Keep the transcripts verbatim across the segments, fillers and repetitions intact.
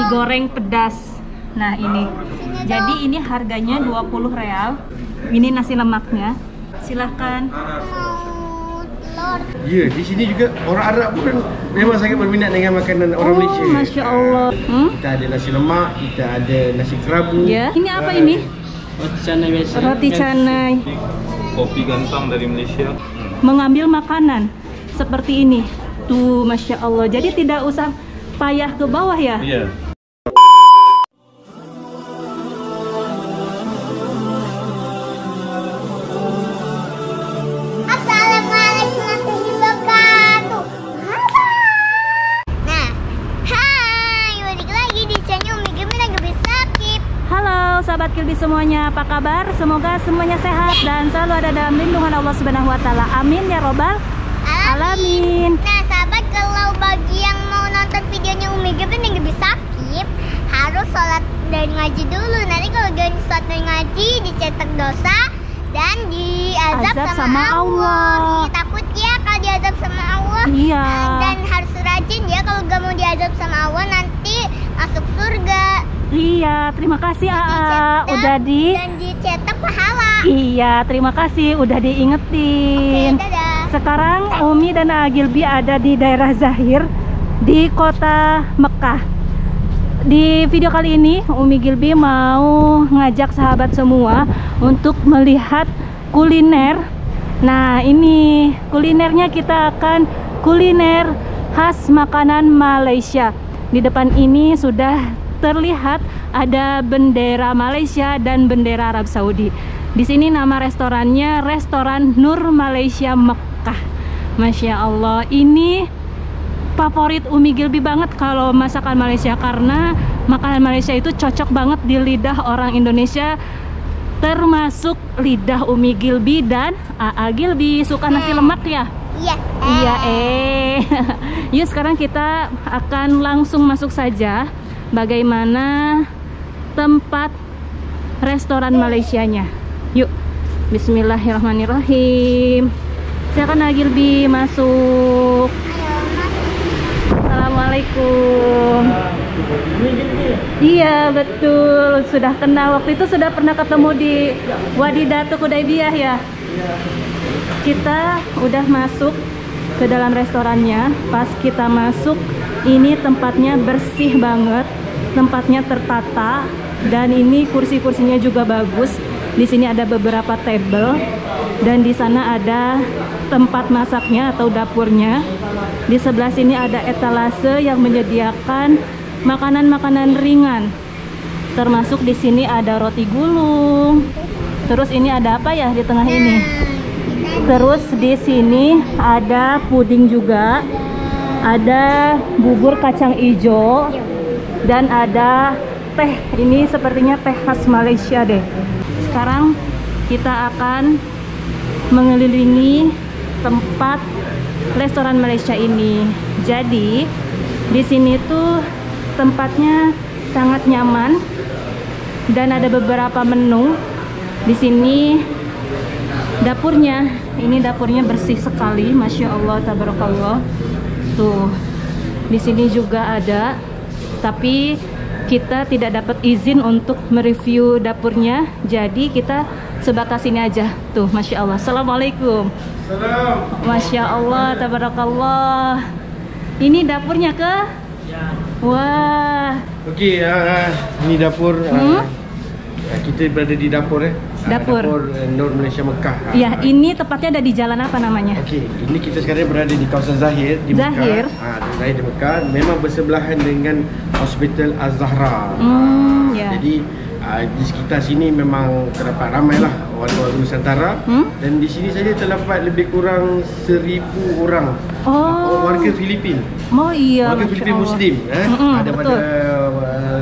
goreng pedas. Nah ini, jadi ini harganya dua puluh real. Ini nasi lemaknya. Silahkan. Ya, di sini juga orang Arab pun memang sangat berminat dengan makanan orang Oh, Malaysia. Masya Allah. Hmm? Kita ada nasi lemak, kita ada nasi kerabu. Ya. Ini apa uh, ini? Roti canai biasa. Roti canai. Kopi gantang dari Malaysia. Mengambil makanan seperti ini. Tuh, Masya Allah. Jadi tidak usah payah ke bawah ya? Iya. Sahabat Kilby semuanya, apa kabar? Semoga semuanya sehat dan selalu ada dalam lindungan Allah Subhanahu wa taala. Amin ya robbal alamin. Nah, sahabat, kalau bagi yang mau nonton videonya Umi Gebel yang lebih sakit, harus sholat dan ngaji dulu. Nanti kalau gak sholat dan ngaji, dicetak dosa dan diazab Azab sama, sama Allah. Allah. Iya, takut ya kalau diazab sama Allah. Iya. Dan harus rajin ya, kalau gak mau diazab sama Allah nanti masuk surga. Iya, terima kasih Aa, Dicetak udah di dan dicetak pahala. Iya, terima kasih udah diingetin. Oke, dadah. Sekarang Umi dan Aa Gilby ada di daerah Zahir di kota Mekah. Di video kali ini Umi Gilby mau ngajak sahabat semua untuk melihat kuliner. Nah, ini kulinernya kita akan kuliner khas makanan Malaysia. Di depan ini sudah terlihat ada bendera Malaysia dan bendera Arab Saudi. Di sini nama restorannya Restoran Nur Malaysia Mekah. Masya Allah, ini favorit Umi Gilby banget kalau masakan Malaysia, karena makanan Malaysia itu cocok banget di lidah orang Indonesia, termasuk lidah Umi Gilby dan Aa Gilby. Suka nasi lemak ya? Iya. Iya eh. Yuk sekarang kita akan langsung masuk saja bagaimana tempat restoran Malaysianya. Yuk, bismillahirrahmanirrahim. Silakan Aa Gilby masuk. Assalamualaikum. Iya betul, sudah kenal. Waktu itu sudah pernah ketemu di Wadi Datuk Hudaibiyah ya. Kita udah masuk ke dalam restorannya. Pas kita masuk, ini tempatnya bersih banget, tempatnya tertata, dan ini kursi-kursinya juga bagus. Di sini ada beberapa table, dan di sana ada tempat masaknya atau dapurnya. Di sebelah sini ada etalase yang menyediakan makanan-makanan ringan. Termasuk di sini ada roti gulung. Terus ini ada apa ya di tengah ini? Terus di sini ada puding juga. Ada bubur kacang hijau dan ada teh. Ini sepertinya teh khas Malaysia deh. Sekarang kita akan mengelilingi tempat restoran Malaysia ini. Jadi di sini tuh tempatnya sangat nyaman dan ada beberapa menu. Di sini dapurnya, ini dapurnya bersih sekali, masya Allah, tabarakallah. Tuh, di sini juga ada, tapi kita tidak dapat izin untuk mereview dapurnya, jadi kita sebatas ini aja. Tuh, masya Allah. Assalamualaikum. Salam. Masya Allah, tabarakallah. Ini dapurnya ke? Ya. Wah. Okey, uh, ini dapur. Hmm? Uh, kita berada di dapur eh. Dapur. Uh, dapur uh, Nur Malaysia Mekah. Ya, ini tepatnya ada di jalan apa namanya? Okey, ini kita sekarang berada di kawasan Zahir di Zahir. Mekah. Ah, Zahir di Mekah memang bersebelahan dengan Hospital Az-Zahra. Hmm, Ah, ya. Jadi ah, di sekitar sini memang terdapat ramailah warga-warga Nusantara. Hmm? Dan di sini saja terdapat lebih kurang seribu orang. Oh. Warga Filipin. Oh iya. Warga Masya Filipin Allah. Muslim eh? Mm-mm, Ada pada betul. uh, daripada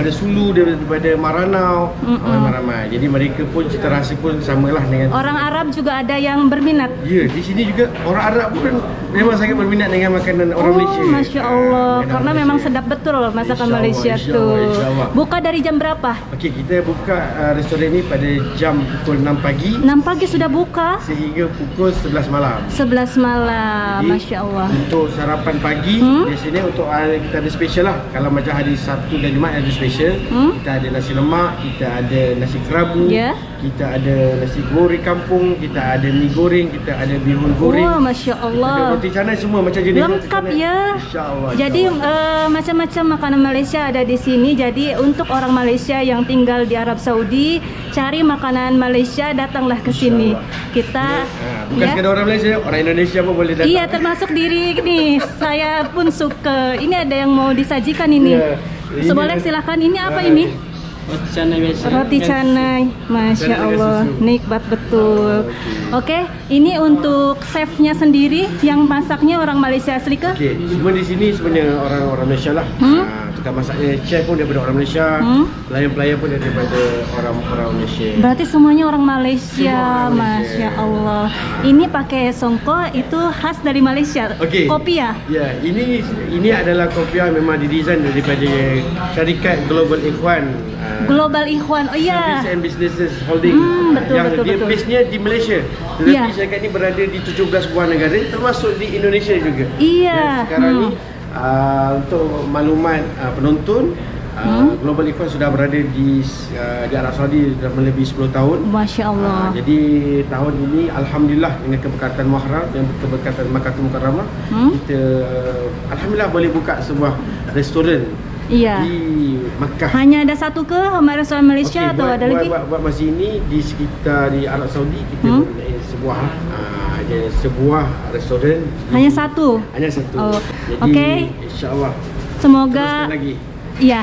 daripada Sulu, daripada Maranao, Mm-mm. ramai-ramai. Jadi mereka pun cita rasa pun samalah dengan Orang Arab juga ada yang berminat. Ya, di sini juga orang Arab pun memang sangat berminat dengan makanan orang Oh, Malaysia. Masya Allah, Ah, karena makanan memang Malaysia. sedap betul masakan Insya Allah, Malaysia insya tuh. Allah, insya Allah. Buka dari jam berapa? Okey, kita buka uh, restoran ni pada jam pukul enam pagi enam pagi sudah buka, sehingga pukul sebelas malam. sebelas malam. Jadi, Masya Allah. Untuk sarapan pagi, Hmm? biasanya untuk uh, kita ada special lah. Kalau macam hari Sabtu dan Jumaat ada special. Hmm? Kita ada nasi lemak, kita ada nasi kerabu, Ya. kita ada nasi goreng kampung, kita ada mi goreng, kita ada bihun goreng. Wah, Masya Ada Allah. roti canai semua macam jenis roti Lengkap canai. ya. InsyaAllah. Jadi eh, macam-macam makanan Malaysia ada di sini. Jadi untuk orang Malaysia yang tinggal di Arab Saudi, cari makanan Malaysia, datanglah ke sini. Kita Ha, bukan ya. sekadar orang Malaysia, orang Indonesia pun boleh datang. Iya, termasuk diri nih. Saya pun suka. Ini ada yang mau disajikan ini. Ya, ini- Seboleh silakan. Ini apa Ah, ini? Roti canai biasa. Roti canai. Masya Canai dengan Allah, susu. nikmat betul. Ah, Oke, ini untuk chefnya sendiri yang masaknya orang Malaysia asli ke? Okey, semua di sini sebenarnya orang-orang Malaysia lah. Hmm? Ha, tukang masaknya, chef pun daripada orang Malaysia, Hmm? pelayan-pelayan pun daripada orang-orang Malaysia. Berarti semuanya orang Malaysia. Semua orang Malaysia. Masya Allah. Ini pakai songko itu khas dari Malaysia. Okey. Kopi ya? Ya, ini ini adalah kopi yang memang didesain daripada syarikat Global Ikhwan. ah, Global Ikhwan. Oh iya. Service and Businesses Holding. Hmm, betul, yang betul, dia betul. base-nya di Malaysia. Tetapi Ya. syarikat ini berada di tujuh belas buah negara termasuk di Indonesia juga. Iya. Dan sekarang Hmm. ni uh, untuk maklumat uh, penonton, uh, Hmm. Global Ikhwan sudah berada di uh, di Arab Saudi dah melebihi sepuluh tahun. Masya Allah. Uh, jadi tahun ini alhamdulillah dengan keberkatan Muharram dan keberkatan Makkah Mukarramah, Hmm? kita alhamdulillah boleh buka sebuah restoran Iya. di Makkah. Hanya ada satu ke restoran Malaysia Okey, atau buat, ada buat, lagi? Buat, buat masa ini di sekitar di Arab Saudi kita Hmm? mempunyai sebuah uh, ada sebuah restoran. Hanya satu. Hanya satu. Oh, Jadi okey. insya-Allah Semoga teruskan lagi. ya.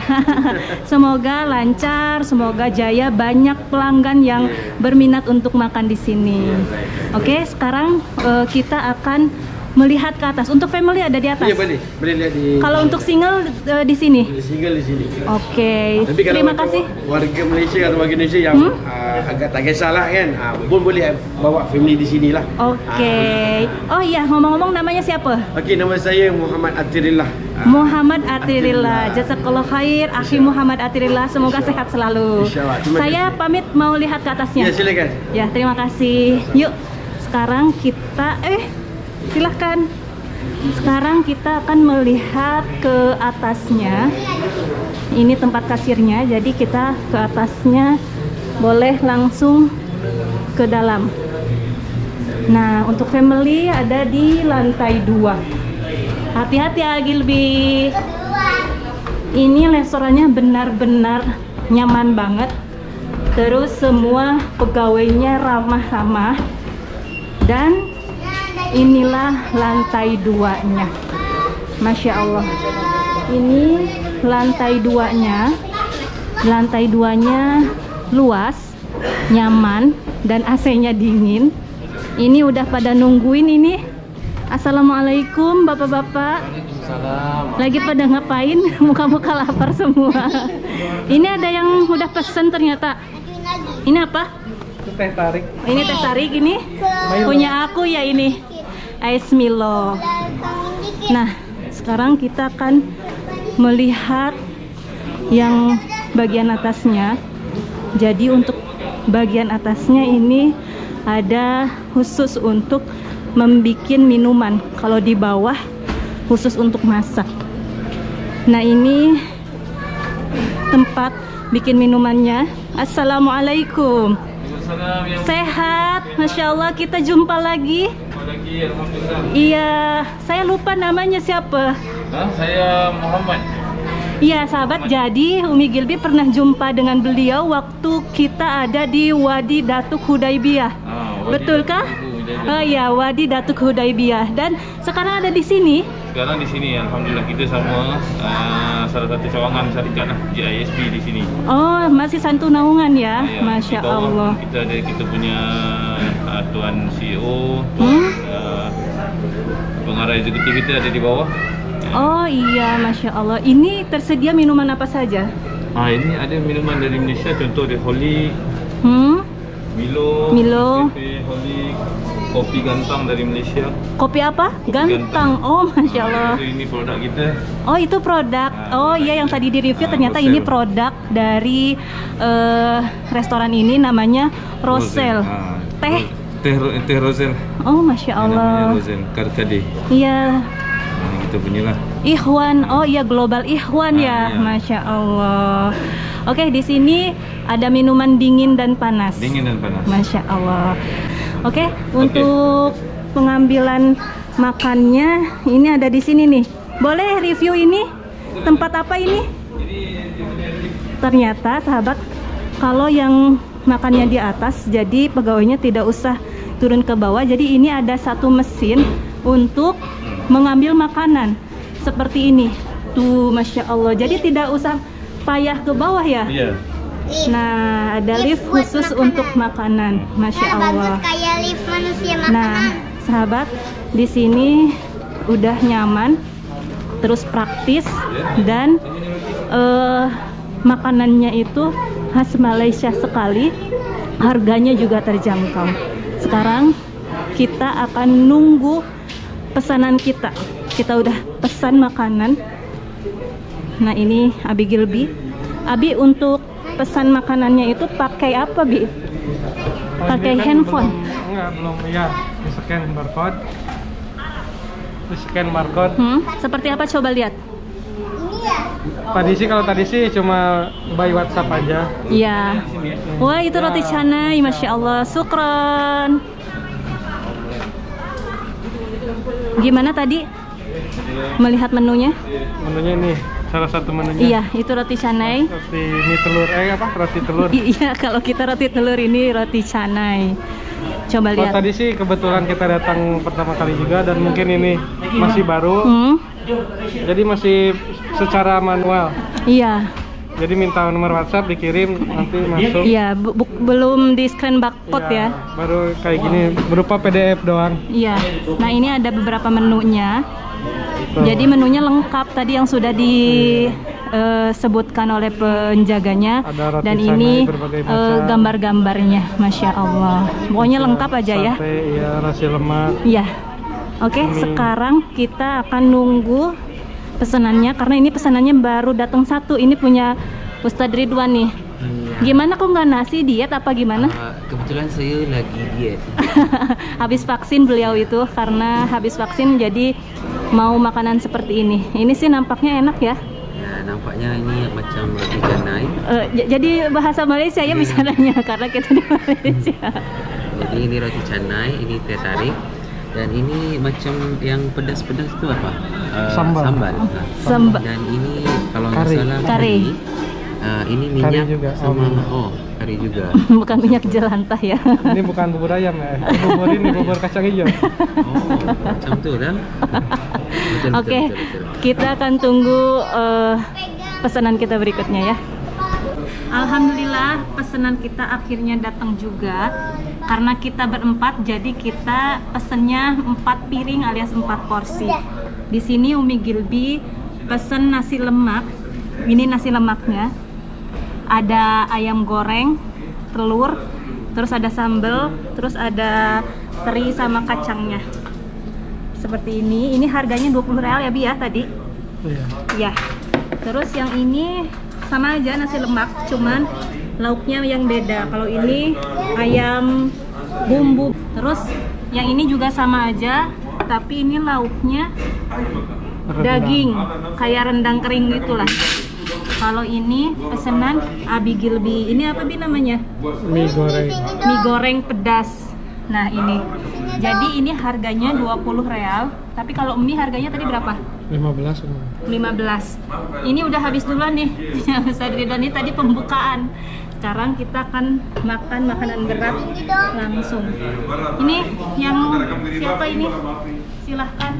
Semoga lancar, semoga jaya, banyak pelanggan yang berminat untuk makan di sini. Oke, sekarang eh, kita akan melihat ke atas. Untuk family ada di atas. Ya boleh, boleh lihat di. Kalau untuk single eh, di sini. boleh single di sini. Oke. Tapi kalau Terima untuk kasih. warga Malaysia atau warga Indonesia yang Hmm? uh, agak tak kisahlah kan, uh, pun boleh bawa family di sini lah. Oke. Oh iya, ngomong-ngomong namanya siapa? Okey, nama saya Muhammad Atirillah. Ah, Muhammad Atirillah. Atirillah. Jazakallah khair, akhi Muhammad Atirillah. Semoga Insyaallah. sehat selalu. Insyaallah. Terima Saya kasih. pamit mau lihat ke atasnya. Ya, silakan. Ya, terima kasih. Yuk, sekarang kita eh silahkan. Sekarang kita akan melihat ke atasnya. Ini tempat kasirnya, jadi kita ke atasnya boleh langsung ke dalam. Nah, untuk family ada di lantai dua. Hati-hati Agilbi. Ini restorannya benar-benar nyaman banget. Terus semua pegawainya ramah-ramah. Dan inilah lantai duanya. Masya Allah. Ini lantai duanya. Lantai duanya luas, nyaman, dan A C-nya dingin. Ini udah pada nungguin ini. Assalamualaikum bapak-bapak. Salam. Lagi pada ngapain? Muka-muka lapar semua. Ini ada yang udah pesen ternyata. Ini apa? Teh tarik. Ini teh tarik ini. Punya aku ya ini. Ais Milo. Nah, sekarang kita akan melihat yang bagian atasnya. Jadi untuk bagian atasnya ini ada khusus untuk membuat minuman. Kalau di bawah khusus untuk masak. Nah, ini tempat bikin minumannya. Assalamualaikum. Salam yang Sehat, Masya Allah, kita jumpa lagi. lagi, alhamdulillah. Iya, saya lupa namanya siapa. Nah, saya Muhammad. Iya sahabat, jadi Umi Gilby pernah jumpa dengan beliau waktu kita ada di Wadi Datuk Hudaibiyah. Ah, Wadi Betulkah? Datuk Hudaibiyah. Oh iya, Wadi Datuk Hudaibiyah. Dan sekarang ada di sini. Sekarang di sini, alhamdulillah kita sama uh, salah satu cawangan syarikat lah, J I S B di sini. Oh, masih Santu Naungan ya, Ya, Masya di bawah Allah. Kita ada kita punya uh, tuan C E O, Hmm? uh, pengarah eksekutif kita ada di bawah. Oh iya, Masya Allah. Ini tersedia minuman apa saja? Ah, ini ada minuman dari Malaysia, contoh dia Holik, Hmm? Milo, Milo. Nescafe, Holik, kopi gantang dari Malaysia. Kopi apa? Gantang. Gantang. Oh, Masya Allah. Itu ini produk kita. Oh, itu produk. Ah, Oh produk iya, yang kita. tadi di review Ah, ternyata Rosel. ini produk dari eh, restoran ini namanya Rosel. Ah, Teh. Teh, teh Rosel. Oh, Masya Ini namanya Allah. Rosel, Karkade. Iya. Ini kita punya lah. Ikhwan. Oh iya, Global Ikhwan Ah, ya. iya. Masya Allah. Oke, di sini ada minuman dingin dan panas. Dingin dan panas. Masya Allah. Oke, untuk pengambilan makannya ini ada di sini nih. Boleh review ini? Tempat apa ini? Ternyata sahabat, kalau yang makannya di atas, jadi pegawainya tidak usah turun ke bawah. Jadi ini ada satu mesin untuk mengambil makanan seperti ini. Tuh, Masya Allah. Jadi tidak usah payah ke bawah ya. Iya. Nah, ada lift buat khusus makanan. untuk makanan. Masya Nah, Allah. bagus kayak lift manusia makanan. Nah, sahabat, di sini udah nyaman, terus praktis, dan eh, makanannya itu khas Malaysia sekali. Harganya juga terjangkau. Sekarang kita akan nunggu pesanan kita. Kita udah pesan makanan. Nah, ini Abi Gilby. Abi, untuk pesan makanannya itu pakai apa, Bi? Pakai handphone. Belum, enggak, belum, ya. Di scan barcode. Di scan barcode. Hmm, seperti apa, coba lihat. Ini ya. Tadi sih kalau tadi sih cuma by WhatsApp aja. Iya. Wah, itu roti canai, Masya Allah. Sukron. Gimana tadi melihat menunya? Menunya ini salah satu menunya. Iya, itu roti canai. Roti mie telur, eh apa? Roti telur. I- iya, kalau kita roti telur, ini roti canai. Coba Kalau lihat. tadi sih kebetulan kita datang pertama kali juga dan mungkin ini masih baru. Hmm, Jadi masih secara manual. iya. Jadi minta nomor WhatsApp dikirim nanti masuk. Iya, bu- bu- belum di scan barcode ya. Baru kayak gini berupa P D F doang. Iya. Nah, ini ada beberapa menunya. Tuh. Jadi menunya lengkap tadi yang sudah disebutkan oleh penjaganya. Ada roti Dan canai ini berbagai eh, macam. gambar-gambarnya, Masya Allah. Pokoknya lengkap aja ya. Sate, ya, nasi lemak. Iya. Oke, Ini. sekarang kita akan nunggu pesanannya karena ini pesanannya baru datang satu. Ini punya Ustadz Ridwan nih. Gimana, kok nggak nasi, diet apa gimana? Uh, kebetulan saya lagi diet. Habis vaksin beliau itu, karena habis vaksin jadi mau makanan seperti ini. Ini sih nampaknya enak ya. Ya, nampaknya ini macam roti canai. Eh, j- jadi bahasa Malaysia ya bicaranya karena kita di Malaysia. Jadi ini roti canai, ini teh tarik, dan ini macam yang pedas-pedas itu apa? Uh, Sambal. Sambal. Nah, Samba- Dan ini kalau nggak Kari. salah Kari. Uh, ini Kari minyak juga, sama oh. oh kari juga. Bukan minyak jelantah ya. Ini bukan bubur ayam ya. Ini bubur ini bubur kacang hijau. Oh, macam tu kan? Betul, Oke, betul, betul, betul. kita akan tunggu eh, pesanan kita berikutnya ya. Alhamdulillah, pesanan kita akhirnya datang juga. Karena kita berempat, jadi kita pesennya empat piring alias empat porsi. Di sini Umi Gilby pesen nasi lemak. Ini nasi lemaknya. Ada ayam goreng, telur, terus ada sambal, terus ada teri sama kacangnya. Seperti ini. Ini harganya dua puluh real ya, Bi ya tadi. Iya. Ya. Terus yang ini sama aja nasi lemak, cuman lauknya yang beda. Kalau ini ayam bumbu. Terus yang ini juga sama aja, tapi ini lauknya Rendang. daging, kayak rendang kering gitulah. Kalau ini pesanan Abi Gilby. Ini apa Bi namanya? Mie goreng. Mie goreng pedas. Nah, ini. Jadi ini harganya dua puluh real, tapi kalau mie harganya tadi berapa? lima belas. lima belas. Ini udah habis duluan nih. Ustadz Ridwan ini tadi pembukaan. Sekarang kita akan makan makanan berat langsung. Ini yang siapa ini? Silahkan.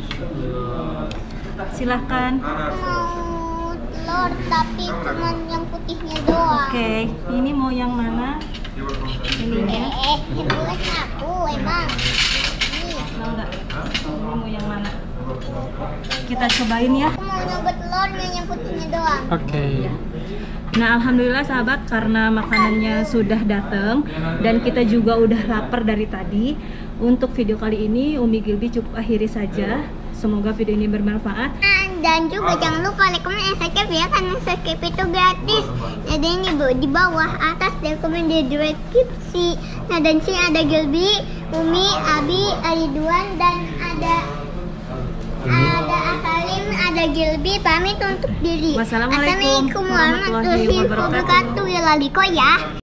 Silahkan. Mau telur tapi cuman yang putihnya doang. Oke, ini mau yang mana? Ininya. Eh, ini bukan aku emang. Ini. Mau nggak? Ini mau yang mana? Kita cobain ya. Aku mau nyoba telurnya yang putihnya doang. Oke. Nah, alhamdulillah sahabat, karena makanannya sudah datang dan kita juga udah lapar dari tadi. Untuk video kali ini Umi Gilby cukup akhiri saja. Semoga video ini bermanfaat. Dan juga jangan lupa like, comment, and subscribe ya, karena subscribe itu gratis. Jadi ini di bawah atas rekomend di deskripsi. Nah, dan sini ada Gilby, Umi, Abi, Ridwan, dan ada ada Asalim, ada Gilby, pamit untuk diri. Wassalamualaikum Assalamualaikum warahmatullahi wabarakatuh. Ya, laliko ya.